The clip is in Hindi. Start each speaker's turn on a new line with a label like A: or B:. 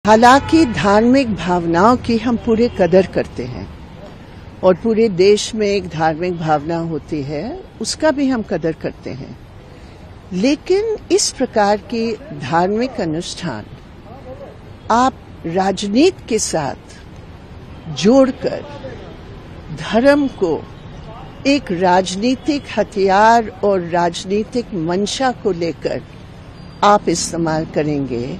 A: हालांकि धार्मिक भावनाओं की हम पूरे कदर करते हैं और पूरे देश में एक धार्मिक भावना होती है, उसका भी हम कदर करते हैं, लेकिन इस प्रकार के धार्मिक अनुष्ठान आप राजनीति के साथ जोड़कर धर्म को एक राजनीतिक हथियार और राजनीतिक मंशा को लेकर आप इस्तेमाल करेंगे